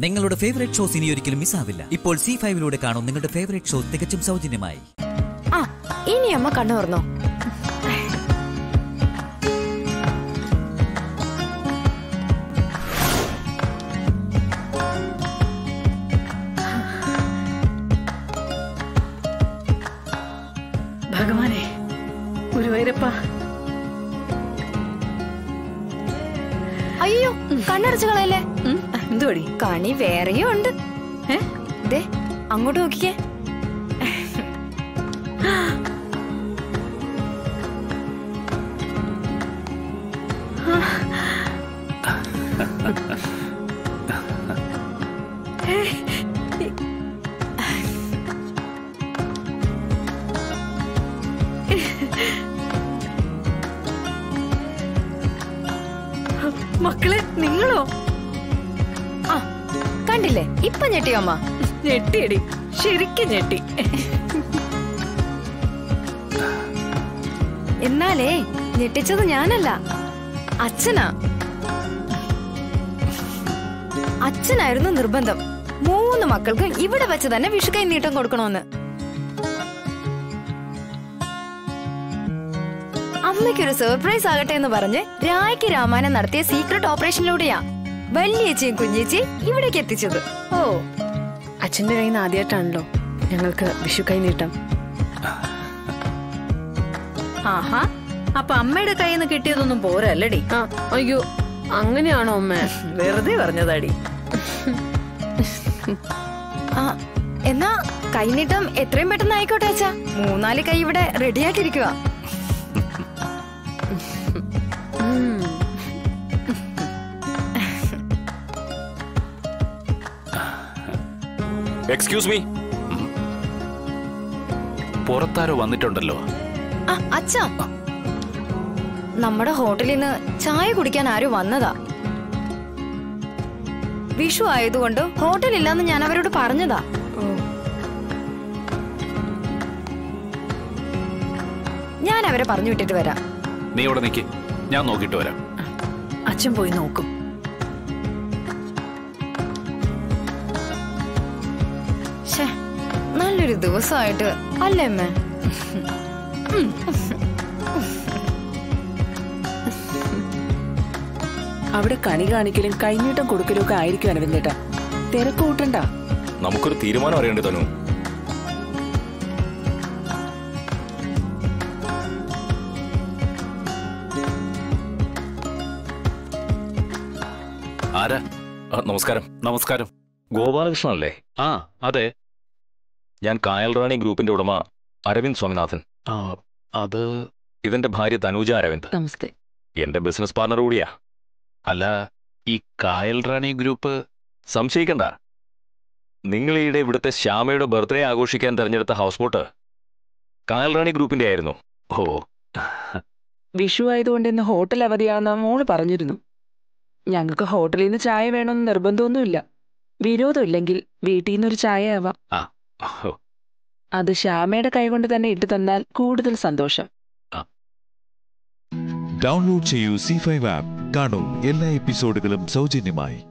നിങ്ങളുടെ favourite shows ഇനി ഒരിക്കലും മിസ്സാവില്ല. ഇപ്പോൾ C5 കാണും നിങ്ങളുടെ ഫേവറേറ്റ് ഷോ തികച്ചും സൗജന്യമായി. ഇനി അമ്മ കണ്ണു തുറന്നോ. ഭഗവാനെ, ഗുരുവായൂരപ്പ. അയ്യോ, കണ്ണടച്ചു കളയല്ലേ. എന്തുപടി? കണി വേറെയും ഉണ്ട്. അങ്ങോട്ട് നോക്കിക്കേ. മക്കളെ, നിങ്ങളോ? കണ്ടില്ലേ, ഇപ്പൊ ഞെട്ടിയോ അമ്മ? ഞെട്ടിയടി, ശരിക്കും ഞെട്ടി. എന്നാലേ ഞെട്ടിച്ചത് ഞാനല്ല, അച്ഛനാ. അച്ഛനായിരുന്നു നിർബന്ധം 3 മക്കൾക്കും ഇവിടെ വെച്ച് തന്നെ വിഷുക്കൈ നീട്ടം കൊടുക്കണമെന്ന്. അമ്മയ്ക്കൊരു സർപ്രൈസ് ആകട്ടെ എന്ന് പറഞ്ഞ് രായ്ക്ക് രാമായണം നടത്തിയ സീക്രട്ട് ഓപ്പറേഷനിലൂടെയാ വല്യേച്ചിയും കുഞ്ഞേച്ചിയും ഇവിടേക്ക് എത്തിച്ചത്. ഓ, അച്ഛന്റെ കയ്യിൽ നിന്ന് ആദ്യമായിട്ടാണല്ലോ ഞങ്ങൾക്ക് വിഷു കൈ നീട്ടം. ആഹാ, അപ്പൊ അമ്മയുടെ കയ്യിൽ നിന്ന് കിട്ടിയതൊന്നും പോരല്ലടി. അയ്യോ, അങ്ങനെയാണോ അമ്മ? വെറുതെ പറഞ്ഞതാടി. എന്നാ കൈനീട്ടം എത്രയും പെട്ടെന്ന് ആയിക്കോട്ടെ അച്ഛാ. 3-4 കൈ ഇവിടെ റെഡിയായിട്ടിരിക്കുക. എക്സ്ക്യൂസ് മീ, പുറത്താരോ വന്നിട്ടുണ്ടല്ലോ. അച്ഛാ, നമ്മുടെ ഹോട്ടലിൽ നിന്ന് ചായ കുടിക്കാൻ ആരോ വന്നതാ. വിഷു ആയതുകൊണ്ട് ഹോട്ടലില്ലാന്ന് ഞാൻ അവരോട് പറഞ്ഞതാ. ഞാൻ അവരെ പറഞ്ഞു വിട്ടിട്ട് വരാം. നീ ഇവിടെ നിൽക്ക്, ഞാൻ നോക്കിട്ട് വരാം. അച്ഛൻ പോയി നോക്കും. നല്ലൊരു ദിവസമായിട്ട് അല്ലേ അമ്മ? അവിടെ കണി കാണിക്കലും കൈനീട്ടം കൊടുക്കലും ഒക്കെ ആയിരിക്കും അരവിന്ദേട്ടാ. തിരക്ക് കൂട്ടണ്ട. നമുക്കൊരു തീരുമാനം അറിയേണ്ടി തന്നു. ആരാ? നമസ്കാരം. നമസ്കാരം. ഗോപാലകൃഷ്ണൻ അല്ലേ? അതെ. ഞാൻ കായൽ റാണി ഗ്രൂപ്പിന്റെ ഉടമ അരവിന്ദ് സ്വാമിനാഥൻ. അത് ഇതെന്റെ ഭാര്യ തനൂജ അരവിന്ദ്. നമസ്തേ. എന്റെ ബിസിനസ് പാർട്ണർ കൂടിയാ. അല്ല, ഈ കായൽ റാണി ഗ്രൂപ്പ്? സംശയിക്കണ്ട, നിങ്ങൾ ഈയിടെ ഇവിടുത്തെ ശ്യാമയുടെ ബർത്ത്ഡേ ആഘോഷിക്കാൻ തെരഞ്ഞെടുത്ത ഹൗസ് ബോട്ട് കായൽ റാണി ഗ്രൂപ്പിന്റെ ആയിരുന്നു. ഓ, വിഷു ആയതുകൊണ്ട് ഇന്ന് ഹോട്ടൽ അവധിയാണെന്ന് മോള് പറഞ്ഞിരുന്നു. ഞങ്ങൾക്ക് ഹോട്ടലിൽ നിന്ന് ചായ വേണമെന്ന് നിർബന്ധമൊന്നുമില്ല. വിരോധമില്ലെങ്കിൽ വീട്ടിൽ നിന്നൊരു ചായ ആവാം. അത് ശ്യാമയുടെ കൈകൊണ്ട് തന്നെ ഇട്ടു തന്നാൽ കൂടുതൽ സന്തോഷം. ഡൗൺലോഡ് ചെയ്യൂ C5 ആപ്പ്. കാണൂ എല്ലാ എപ്പിസോഡുകളും സൗജന്യമായി.